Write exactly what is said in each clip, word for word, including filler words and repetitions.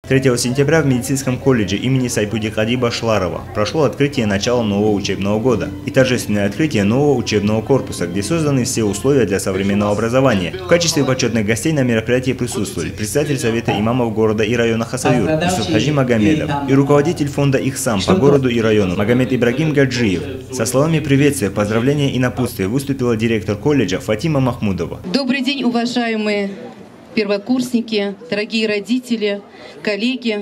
третьего сентября в медицинском колледже имени Сайпуди Кади Башларова прошло открытие начала нового учебного года и торжественное открытие нового учебного корпуса, где созданы все условия для современного образования. В качестве почетных гостей на мероприятии присутствовали председатель Совета имамов города и района Хасавюр Юсуф Хаджи Магомедов и руководитель фонда «Ихсам» по городу и району Магомед Ибрагим Гаджиев. Со словами приветствия, поздравления и напутствия выступила директор колледжа Фатима Махмудова. Добрый день, уважаемые первокурсники, дорогие родители, коллеги.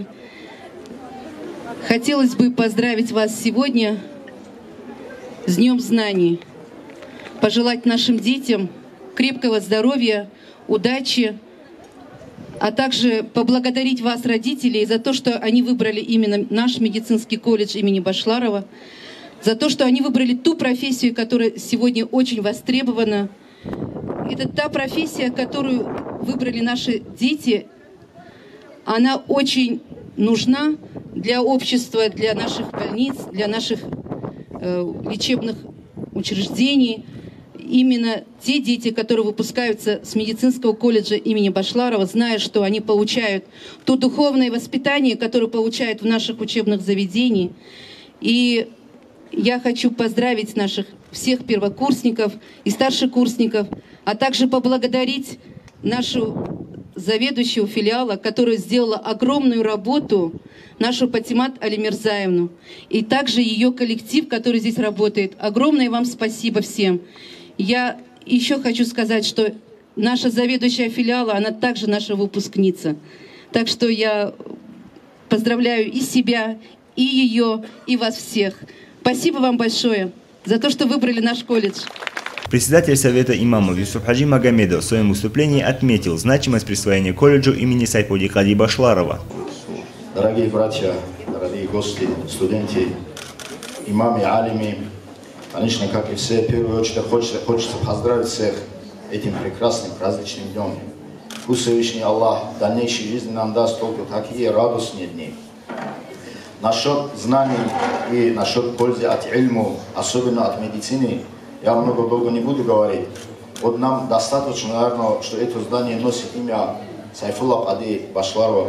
Хотелось бы поздравить вас сегодня с Днем Знаний, пожелать нашим детям крепкого здоровья, удачи, а также поблагодарить вас, родителей, за то, что они выбрали именно наш медицинский колледж имени Башларова, за то, что они выбрали ту профессию, которая сегодня очень востребована. Это та профессия, которую выбрали наши дети. Она очень нужна для общества, для наших больниц, для наших э, лечебных учреждений. Именно те дети, которые выпускаются с медицинского колледжа имени Башларова, зная, что они получают то духовное воспитание, которое получают в наших учебных заведениях. И я хочу поздравить наших всех первокурсников и старшекурсников, а также поблагодарить нашу заведующую филиала, которая сделала огромную работу, нашу Патимат Алимирзаевну, и также ее коллектив, который здесь работает. Огромное вам спасибо всем. Я еще хочу сказать, что наша заведующая филиала, она также наша выпускница. Так что я поздравляю и себя, и ее, и вас всех. Спасибо вам большое за то, что выбрали наш колледж. Председатель Совета имамов Юсуф Хаджи Магомедов в своем выступлении отметил значимость присвоения колледжу имени Сайпуди Кади Башларова. Дорогие братья, дорогие гости, студенты, имамы, алимы, конечно, как и все, в первую очередь хочется, хочется поздравить всех этим прекрасным праздничным днем. Пусть Всевышний Аллах в дальнейшей жизни нам даст только такие радостные дни. Насчет знаний и насчет пользы от ильму, особенно от медицины, я много долго не буду говорить. Вот нам достаточно, наверное, что это здание носит имя Сайфулла Кади Башларова.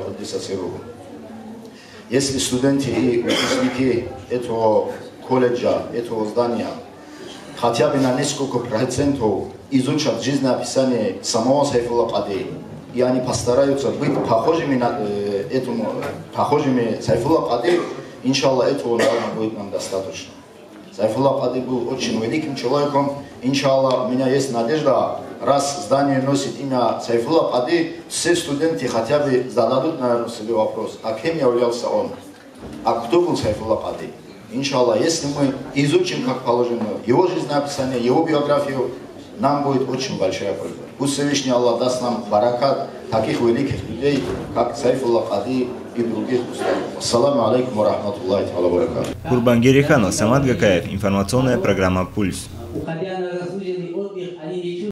Если студенты и выпускники этого колледжа, этого здания хотя бы на несколько процентов изучат жизнеописание самого Сайфулла Кади, и они постараются быть похожими на э, этому, похожими Сайфулла Кади, иншаллах, этого, наверное, будет нам достаточно. Сайфулла Кади был очень великим человеком. Иншаллах, у меня есть надежда, раз здание носит имя Сайфулла Кади, все студенты хотя бы зададут, наверное, себе вопрос, а кем являлся он? А кто был Сайфулла Кади? Иншаллах, если мы изучим, как положено, его жизнеописание, его биографию, нам будет очень большая польза. Пусть Всевышний Аллах даст нам баракат таких великих людей, как Сайфулла Кади и других устав. Ассаламу алейкум ва рахматуллахи ва баракатуху. Курбан Гериханов, Самат Гакаев, информационная программа «Пульс».